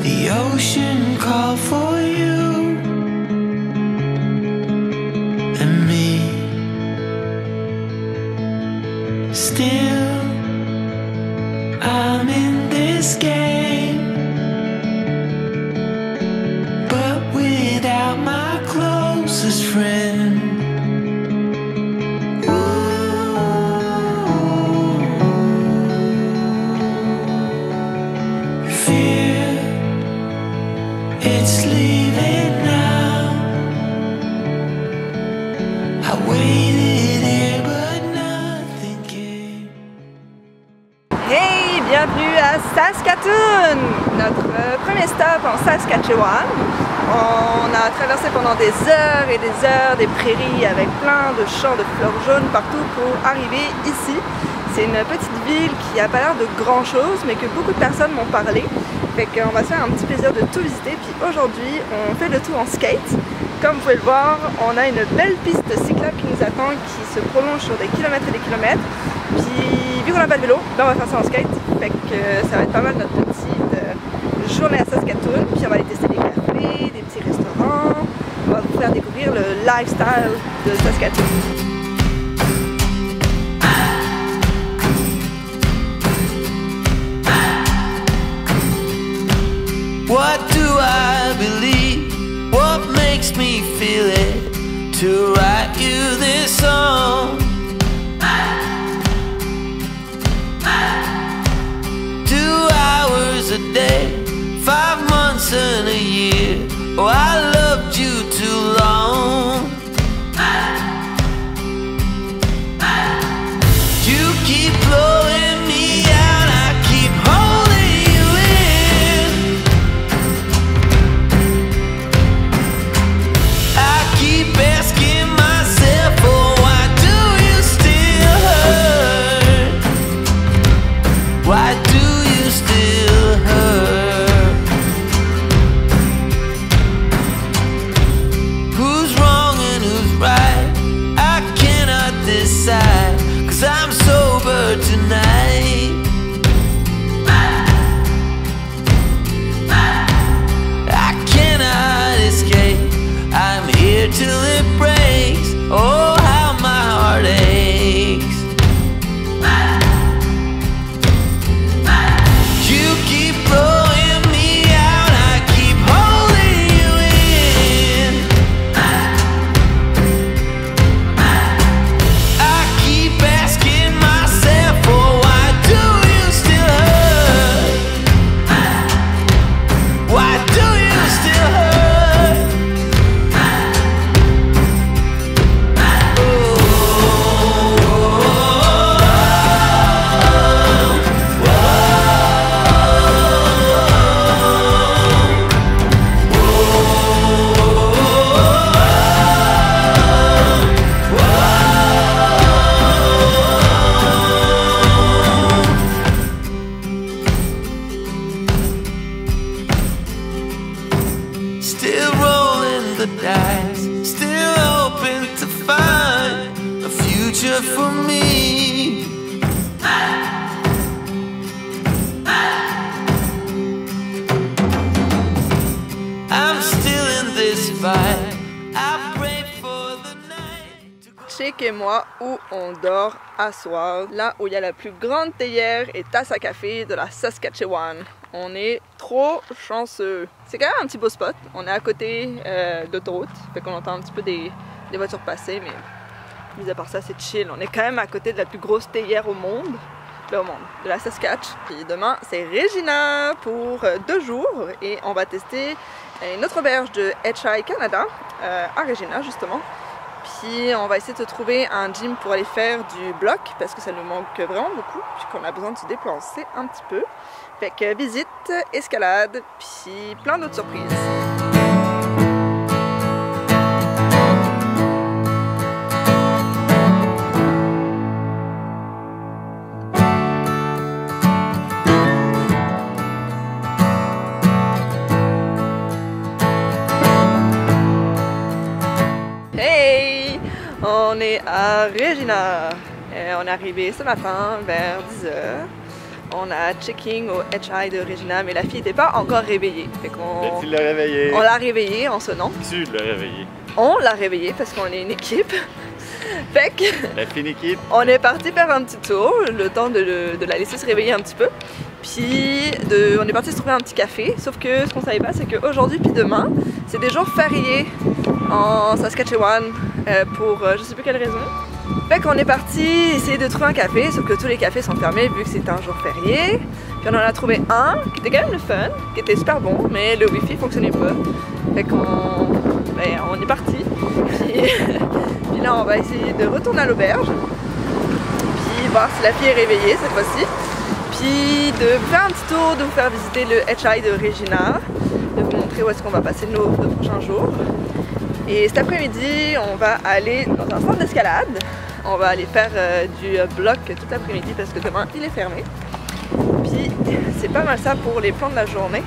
The ocean called for you and me. Still, I'm in this game, but without my closest friend. It's leaving now. I waited here but nothing came. Hey, bienvenue à Saskatoon! Notre premier stop en Saskatchewan. On a traversé pendant des heures et des heures des prairies avec plein de champs de fleurs jaunes partout pour arriver ici. C'est une petite ville qui n'a pas l'air de grand chose mais que beaucoup de personnes m'ont parlé. Fait qu'on va se faire un petit plaisir de tout visiter. Puis aujourd'hui, on fait le tour en skate. Comme vous pouvez le voir, on a une belle piste cyclable qui nous attend, qui se prolonge sur des kilomètres et des kilomètres. Puis vu qu'on n'a pas de vélo, ben on va faire ça en skate. Fait que ça va être pas mal notre petite journée à Saskatoon. Puis on va aller tester des cafés, des petits restaurants. On va vous faire découvrir le lifestyle de Saskatoon. What do I believe? What makes me feel it to write you this song? 2 hours a day, 5 months and a year. Oh, I loved you too long. You keep blowing me out, I keep holding you in. I keep asking myself, oh, why do you still hurt? Why do you still hurt? Who's wrong and who's right? I cannot decide, 'cause I'm sober tonight. I cannot escape, I'm here till it breaks. Oh, how my heart aches. You keep blowing me out, I keep holding you in. I keep asking myself, oh, why do you still hurt? Why do you still hurt? Still rolling the dice, still hoping to find a future for me. I'm still in this fight, I pray for the night. Chic et moi où on dort à soir, là où il y a la plus grande théière et tasse à café de la Saskatchewan. On est trop chanceux. C'est quand même un petit beau spot. On est à côté d'autoroute, fait qu'on entend un petit peu des voitures passer, mais mis à part ça, c'est chill. On est quand même à côté de la plus grosse théière au monde, de la Saskatch. Puis demain, c'est Regina pour 2 jours et on va tester une autre auberge de HI Canada à Regina justement. Puis on va essayer de trouver un gym pour aller faire du bloc parce que ça nous manque vraiment beaucoup puis qu'on a besoin de se déplacer un petit peu. Fait que visite, escalade, puis plein d'autres surprises. Hey! On est à Regina. On est arrivé ce matin vers 10 h. On a checking au HI de Regina, mais la fille n'était pas encore réveillée. Fait qu'on... Tu l'as réveillée. On l'a réveillée en sonnant. Tu l'as réveillée. On l'a réveillée parce qu'on est une équipe. Fait que... La fine équipe. On est parti faire un petit tour, le temps de la laisser se réveiller un petit peu. Puis on est parti se trouver un petit café, sauf que ce qu'on savait pas, c'est qu'aujourd'hui puis demain, c'est des jours fériés en Saskatchewan pour je sais plus quelle raison. Fait qu'on est parti essayer de trouver un café, sauf que tous les cafés sont fermés vu que c'est un jour férié. Puis on en a trouvé un qui était quand même le fun, qui était super bon, mais le wifi fonctionnait pas. Fait qu'on on est parti. Puis là on va essayer de retourner à l'auberge, puis voir si la fille est réveillée cette fois-ci. Puis de faire un petit tour, de vous faire visiter le HI de Regina, de vous montrer où est-ce qu'on va passer nos 2 prochains jours. Et cet après-midi, on va aller dans un centre d'escalade. On va aller faire du bloc tout l'après-midi parce que demain il est fermé. Puis c'est pas mal ça pour les plans de la journée.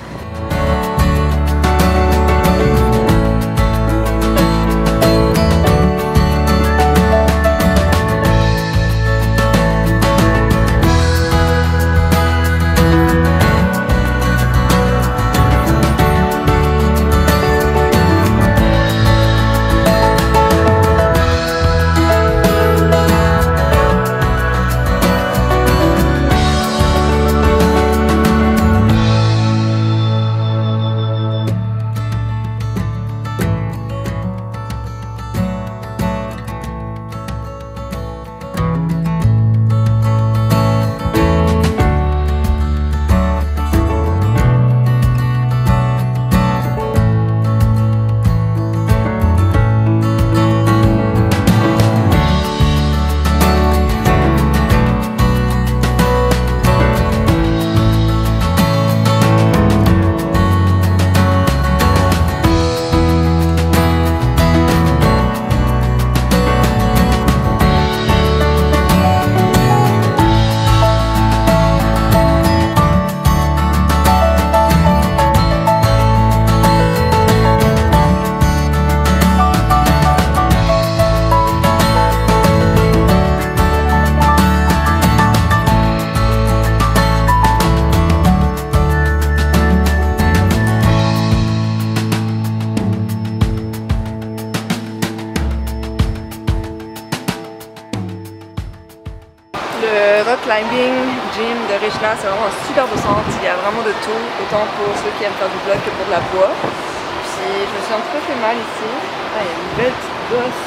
Le rock climbing gym de Regina, c'est vraiment un super beau centre. Il y a vraiment de tout, autant pour ceux qui aiment faire du bloc que pour de la bois. Puis je me suis un petit peu fait mal ici. Ah, il y a une belle petite bosse.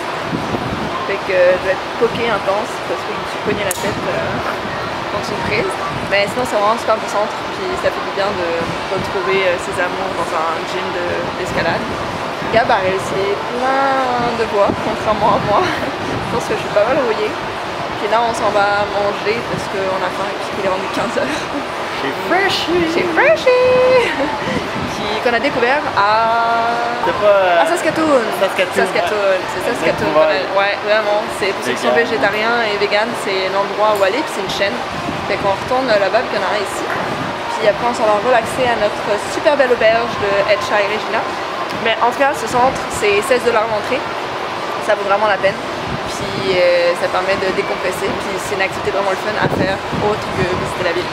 Fait que je vais être poquée intense parce que je me suis cogné la tête contre une prise. Mais sinon c'est vraiment un super beau centre. Puis ça fait du bien de retrouver ses amours dans un gym d'escalade. Gab a réussi plein de bois, contrairement à moi. Je pense que je suis pas mal rouillée. Puis là on s'en va manger parce qu'on a faim et puis qu'il est rendu 15h. Chez Freshie! Chez Freshie! Qu'on a découvert à Saskatoon. Saskatoon, c'est Saskatoon. Ouais, vraiment. C'est pour ceux qui sont végétariens et véganes, c'est l'endroit où aller, puis c'est une chaîne. Fait qu'on retourne là-bas, puis il y en a un ici. Puis après on s'en va relaxer à notre super belle auberge de HI Regina. Mais en tout cas, ce centre, c'est 16$ l'entrée. Ça vaut vraiment la peine. Puis ça permet de décompresser. Puis c'est une activité vraiment le fun à faire autre que visiter la ville.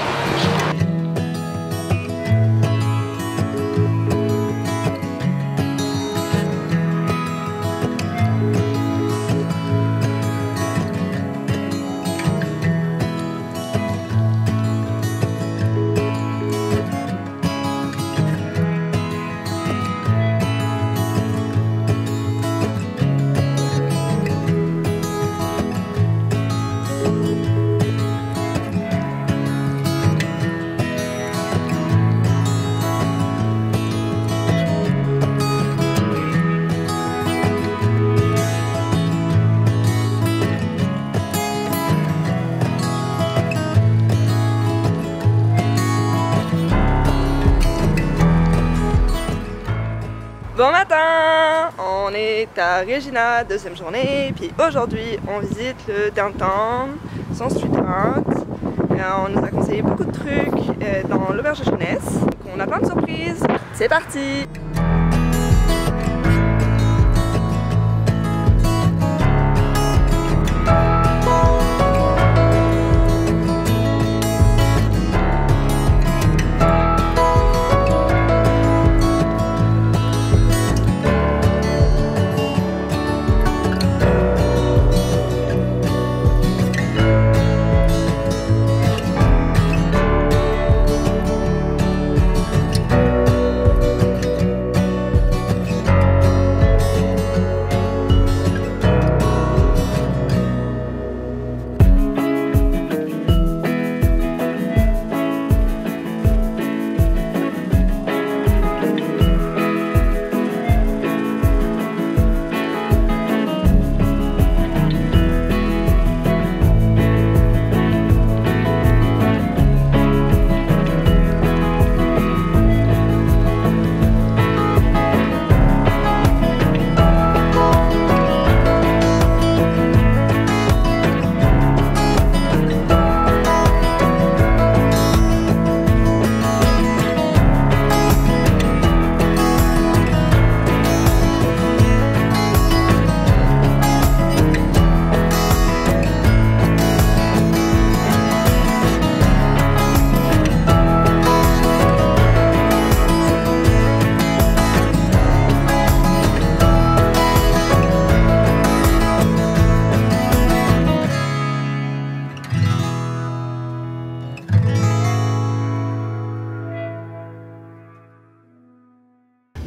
Bon matin! On est à Regina, deuxième journée, puis aujourd'hui on visite le downtown, son street art. On nous a conseillé beaucoup de trucs dans l'auberge de jeunesse. On a plein de surprises. C'est parti!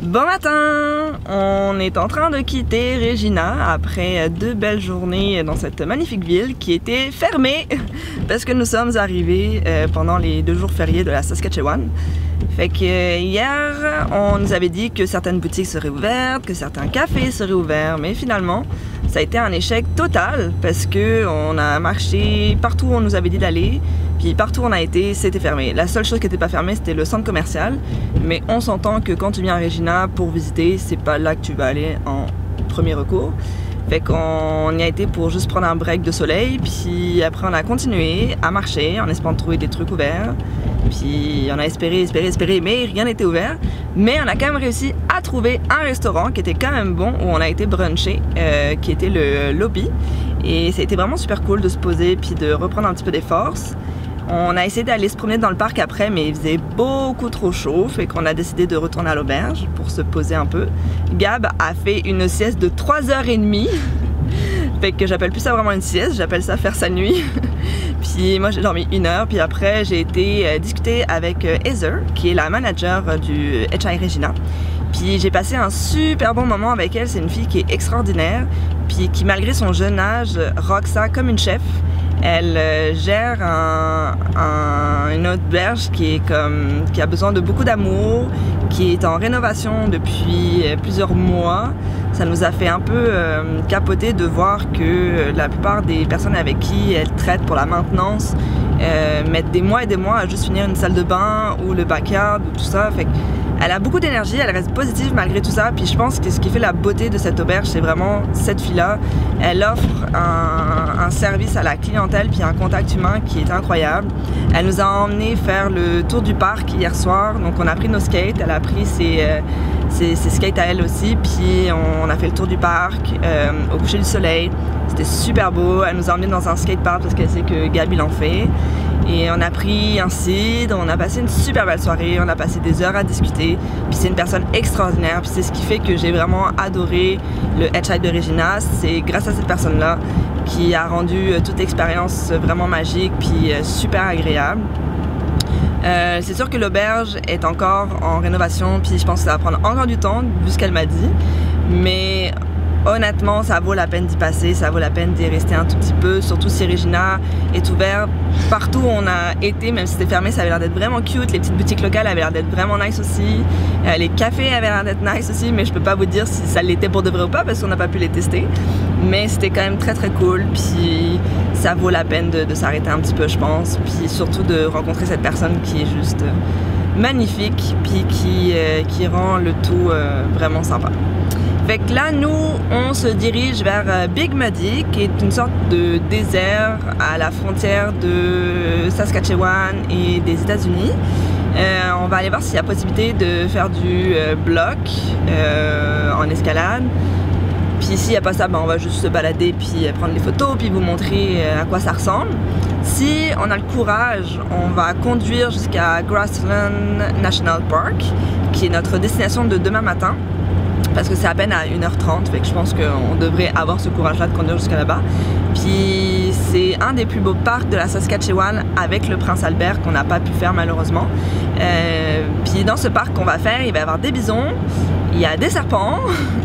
Bon matin! On est en train de quitter Regina après 2 belles journées dans cette magnifique ville qui était fermée parce que nous sommes arrivés pendant les 2 jours fériés de la Saskatchewan. Fait que hier, on nous avait dit que certaines boutiques seraient ouvertes, que certains cafés seraient ouverts, mais finalement, ça a été un échec total parce que on a marché partout où on nous avait dit d'aller, puis partout où on a été, c'était fermé. La seule chose qui n'était pas fermée, c'était le centre commercial, mais on s'entend que quand tu viens à Regina pour visiter, c'est pas là que tu vas aller en premier recours. Fait qu'on y a été pour juste prendre un break de soleil, puis après on a continué à marcher en espérant de trouver des trucs ouverts. Puis on a espéré, mais rien n'était ouvert. Mais on a quand même réussi à trouver un restaurant qui était quand même bon, où on a été bruncher, qui était le Lobby. Et ça a été vraiment super cool de se poser puis de reprendre un petit peu des forces. On a essayé d'aller se promener dans le parc après, mais il faisait beaucoup trop chaud, fait qu'on a décidé de retourner à l'auberge pour se poser un peu. Gab a fait une sieste de 3h30, fait que j'appelle plus ça vraiment une sieste, j'appelle ça faire sa nuit. Puis moi j'ai dormi 1 heure, puis après j'ai été discuter avec Heather, qui est la manager du HI Regina. Puis j'ai passé un super bon moment avec elle, c'est une fille qui est extraordinaire, puis qui malgré son jeune âge rock ça comme une chef. Elle gère une auberge qui a besoin de beaucoup d'amour, qui est en rénovation depuis plusieurs mois. Ça nous a fait un peu capoter de voir que la plupart des personnes avec qui elle traite pour la maintenance mettent des mois et des mois à juste finir une salle de bain ou le backyard ou tout ça. Fait elle a beaucoup d'énergie, elle reste positive malgré tout ça, puis je pense que ce qui fait la beauté de cette auberge, c'est vraiment cette fille-là. Elle offre un service à la clientèle puis un contact humain qui est incroyable. Elle nous a emmené faire le tour du parc hier soir, donc on a pris nos skates, elle a pris ses skates à elle aussi, puis on a fait le tour du parc au coucher du soleil. C'était super beau, elle nous a emmenés dans un skatepark parce qu'elle sait que Gab il en fait. Et on a pris un cidre, on a passé une super belle soirée, on a passé des heures à discuter. Puis c'est une personne extraordinaire, puis c'est ce qui fait que j'ai vraiment adoré le HI de Regina. C'est grâce à cette personne-là qui a rendu toute l'expérience vraiment magique puis super agréable. C'est sûr que l'auberge est encore en rénovation, puis je pense que ça va prendre encore du temps, vu ce qu'elle m'a dit. Mais honnêtement, ça vaut la peine d'y passer, ça vaut la peine d'y rester un tout petit peu, surtout si Regina est ouvert. Partout où on a été, même si c'était fermé, ça avait l'air d'être vraiment cute. Les petites boutiques locales avaient l'air d'être vraiment nice aussi. Les cafés avaient l'air d'être nice aussi, mais je peux pas vous dire si ça l'était pour de vrai ou pas parce qu'on n'a pas pu les tester. Mais c'était quand même très cool, puis ça vaut la peine de s'arrêter un petit peu, je pense. Puis surtout de rencontrer cette personne qui est juste magnifique, puis qui rend le tout vraiment sympa. Fait que là, nous, on se dirige vers Big Muddy, qui est une sorte de désert à la frontière de Saskatchewan et des États-Unis. On va aller voir s'il y a possibilité de faire du bloc en escalade. Puis s'il n'y a pas ça, ben on va juste se balader, puis prendre des photos, puis vous montrer à quoi ça ressemble. Si on a le courage, on va conduire jusqu'à Grassland National Park, qui est notre destination de demain matin. Parce que c'est à peine à 1h30, fait que je pense qu'on devrait avoir ce courage-là de conduire jusqu'à là-bas. Puis c'est un des plus beaux parcs de la Saskatchewan avec le Prince Albert qu'on n'a pas pu faire malheureusement. Puis dans ce parc qu'on va faire, il va y avoir des bisons, il y a des serpents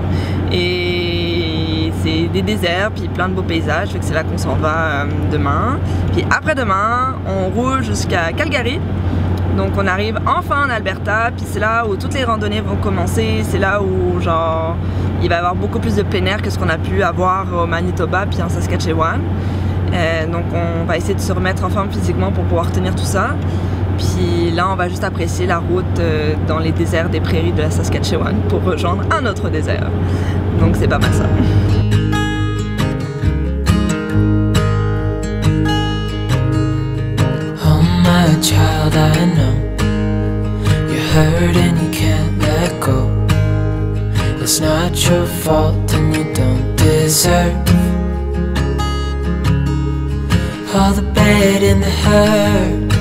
et c'est des déserts, puis plein de beaux paysages, fait que c'est là qu'on s'en va demain. Puis après-demain, on roule jusqu'à Calgary. Donc on arrive enfin en Alberta, puis c'est là où toutes les randonnées vont commencer, c'est là où genre il va y avoir beaucoup plus de plein air que ce qu'on a pu avoir au Manitoba puis en Saskatchewan. Donc on va essayer de se remettre en forme physiquement pour pouvoir tenir tout ça. Puis là on va juste apprécier la route dans les déserts des prairies de la Saskatchewan pour rejoindre un autre désert. Donc c'est pas mal ça. Child, I know you're hurt and you can't let go. It's not your fault and you don't deserve all the bad and the hurt.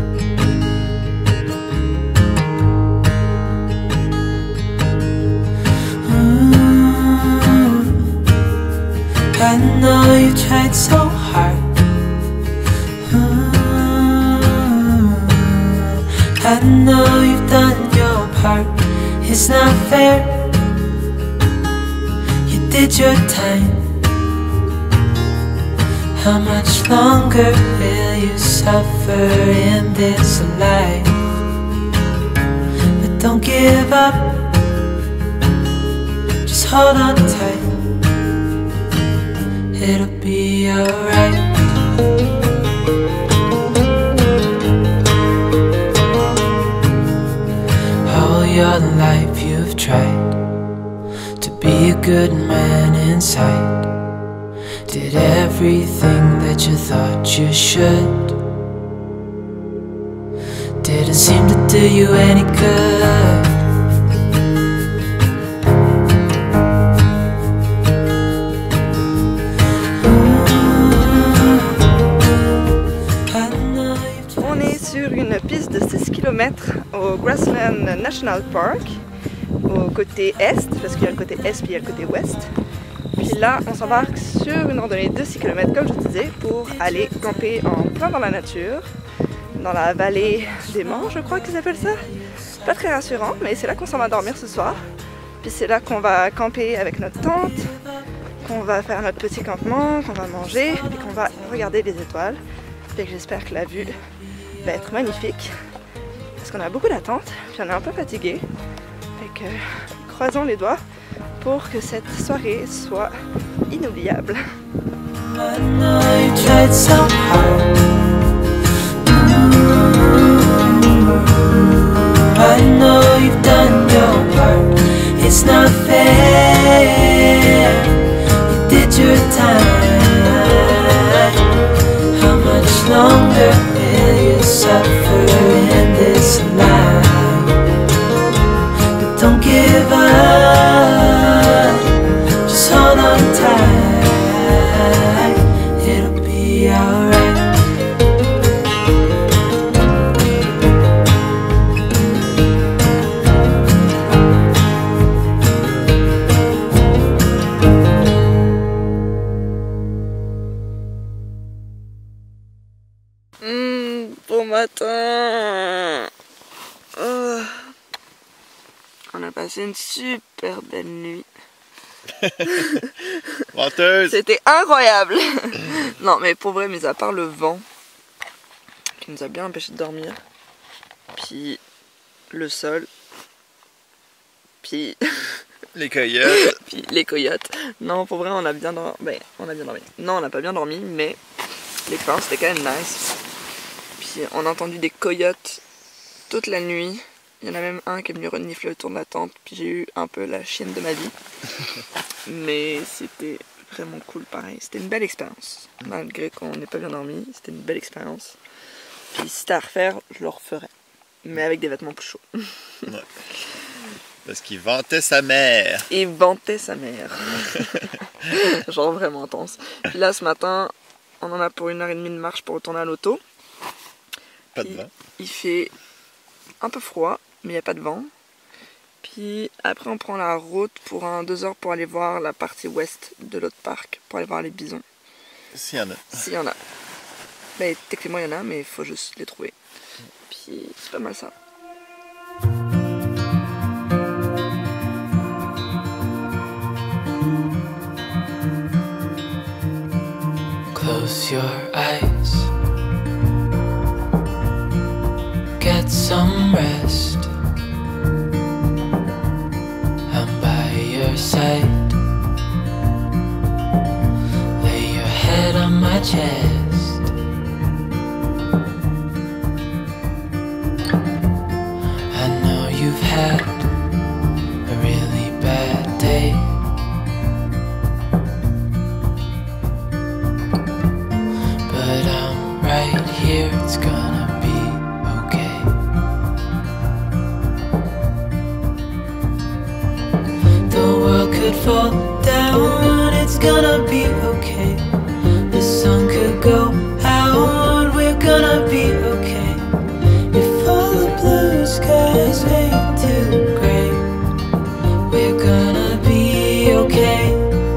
I know you tried so hard. I know you've done your part. It's not fair. You did your time. How much longer will you suffer in this life? But don't give up. Just hold on tight. It'll be alright. All your life you've tried to be a good man inside. Did everything that you thought you should. Didn't seem to do you any good. On est sur une piste de 6 km au Grassland National Park, au côté est, parce qu'il y a le côté est puis il y a le côté ouest. Puis là, on s'embarque sur une randonnée de 6 km, comme je disais, pour aller camper en plein dans la nature, dans la vallée des Manches, je crois qu'ils appellent ça. Pas très rassurant, mais c'est là qu'on s'en va dormir ce soir. Puis c'est là qu'on va camper avec notre tente, qu'on va faire notre petit campement, qu'on va manger, puis qu'on va regarder les étoiles. Puis j'espère que la vue va être magnifique, parce qu'on a beaucoup d'attentes, puis on est un peu fatigué. Fait que croisons les doigts pour que cette soirée soit inoubliable. I know you tried so hard. I know you've done your part. It's not fair. You did your time. How much longer will you suffer in this life? But don't give up. Just hold on tight. It'll be alright. Bon matin. On a passé une super belle nuit. Menteuse! C'était incroyable. Non mais pour vrai, mis à part le vent qui nous a bien empêché de dormir, puis le sol, puis Les coyotes! puis les coyotes. Non, pour vrai, on a bien dormi. Ben, on a bien dormi. Non, on n'a pas bien dormi, mais l'expérience c'était quand même nice. Puis on a entendu des coyotes toute la nuit. Il y en a même un qui est venu renifler autour de la tente, puis j'ai eu un peu la chienne de ma vie. Mais c'était vraiment cool pareil. C'était une belle expérience. Malgré qu'on n'ait pas bien dormi, c'était une belle expérience. Puis si c'était à refaire, je le referais. Mais avec des vêtements plus chauds. Ouais. Parce qu'il vantait sa mère. Et vantait sa mère. Genre vraiment intense. Puis là ce matin, on en a pour 1h30 de marche pour retourner à l'auto. Pas de vent. Il fait un peu froid, mais il n'y a pas de vent. Puis après on prend la route pour 2 heures pour aller voir la partie ouest de l'autre parc, pour aller voir les bisons. S'il y en a. S'il y en a. Ben, techniquement il y en a, mais il faut juste les trouver. Puis c'est pas mal ça. Close your eyes. Get some rest. I'm by your side. Lay your head on my chest. I know you've had a really bad day. But I'm right here, it's gonna be okay. The world could fall down, it's gonna be okay. The sun could go out, we're gonna be okay. If all the blue skies fade to gray, we're gonna be okay.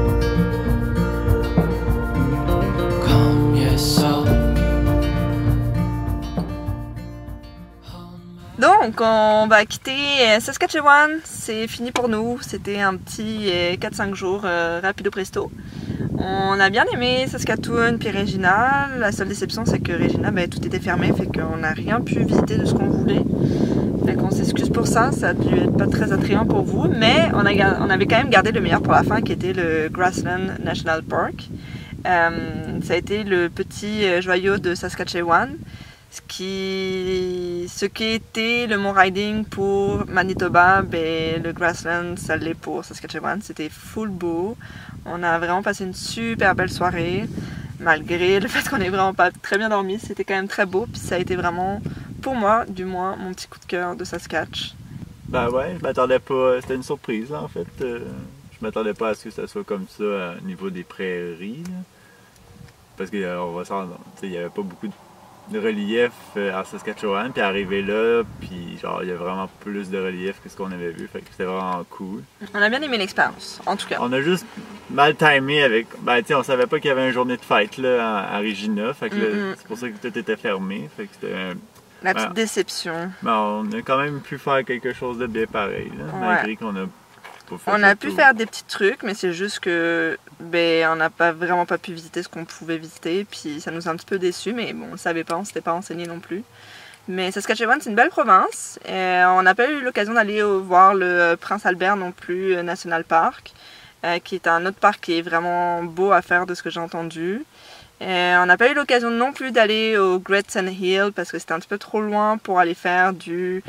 Calm your soul. Donc on va quitter Saskatchewan, c'est fini pour nous, c'était un petit 4-5 jours rapido presto. On a bien aimé Saskatoon puis Regina, la seule déception c'est que Regina, tout était fermé, fait qu'on n'a rien pu visiter de ce qu'on voulait. Fait qu'on s'excuse pour ça, ça a dû être pas très attrayant pour vous, mais on avait quand même gardé le meilleur pour la fin qui était le Grassland National Park. Ça a été le petit joyau de Saskatchewan. Ce qui était le Mont Riding pour Manitoba, le Grassland, ça l'est pour Saskatchewan. C'était full beau. On a vraiment passé une super belle soirée, malgré le fait qu'on n'ait vraiment pas très bien dormi. C'était quand même très beau, puis ça a été vraiment, pour moi, du moins, mon petit coup de cœur de Saskatch. Ben ouais, je m'attendais pas, c'était une surprise là, en fait. Je m'attendais pas à ce que ça soit comme ça au niveau des prairies. Là. Parce qu'il n'y avait pas beaucoup de relief à Saskatchewan, puis arrivé là, puis genre il y a vraiment plus de relief que ce qu'on avait vu, fait que c'était vraiment cool. On a bien aimé l'expérience, en tout cas. On a juste mal timé avec, on savait pas qu'il y avait une journée de fête là à Regina, fait que c'est pour ça que tout était fermé, fait que c'était la petite déception. On a quand même pu faire quelque chose de bien pareil, là, malgré qu'on a on a pu faire des petits trucs, mais c'est juste que on n'a vraiment pas pu visiter ce qu'on pouvait visiter, puis ça nous a un petit peu déçus, mais bon, on ne savait pas, on ne s'était pas renseigné non plus. Mais Saskatchewan, c'est une belle province, et on n'a pas eu l'occasion d'aller voir le Prince Albert non plus National Park, qui est un autre parc qui est vraiment beau à faire de ce que j'ai entendu. Et on n'a pas eu l'occasion non plus d'aller au Gretson Hill parce que c'était un petit peu trop loin pour aller faire du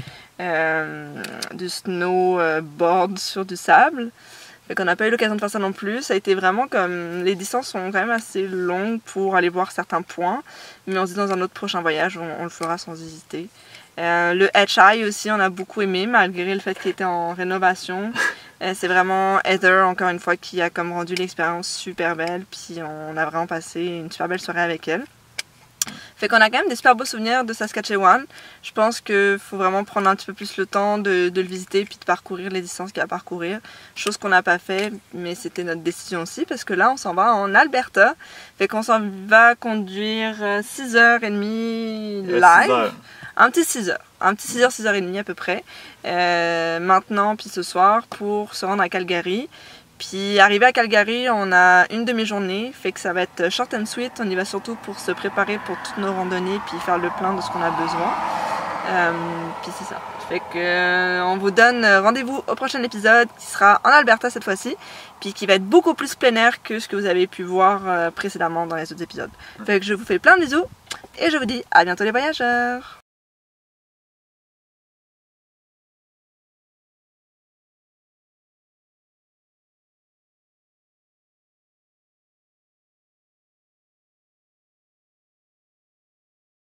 snowboard sur du sable. Fait qu'on n'a pas eu l'occasion de faire ça non plus. Ça a été vraiment comme... Les distances sont quand même assez longues pour aller voir certains points. Mais on se dit dans un autre prochain voyage, on le fera sans hésiter. Le Hatcheye aussi, on a beaucoup aimé malgré le fait qu'il était en rénovation. C'est vraiment Heather, encore une fois, qui a comme rendu l'expérience super belle. Puis on a vraiment passé une super belle soirée avec elle. Fait qu'on a quand même des super beaux souvenirs de Saskatchewan. Je pense qu'il faut vraiment prendre un petit peu plus le temps de le visiter puis de parcourir les distances qu'il y a à parcourir. Chose qu'on n'a pas fait, mais c'était notre décision aussi parce que là on s'en va en Alberta. Fait qu'on s'en va conduire 6h30 live. Un petit 6h. Un petit 6h, 6h30 à peu près. Maintenant puis ce soir pour se rendre à Calgary. Puis arrivé à Calgary, on a une demi-journée, fait que ça va être short and sweet. On y va surtout pour se préparer pour toutes nos randonnées puis faire le plein de ce qu'on a besoin. Puis c'est ça. Fait que on vous donne rendez-vous au prochain épisode qui sera en Alberta cette fois-ci, puis qui va être beaucoup plus plein air que ce que vous avez pu voir précédemment dans les autres épisodes. Fait que je vous fais plein de bisous et je vous dis à bientôt les voyageurs.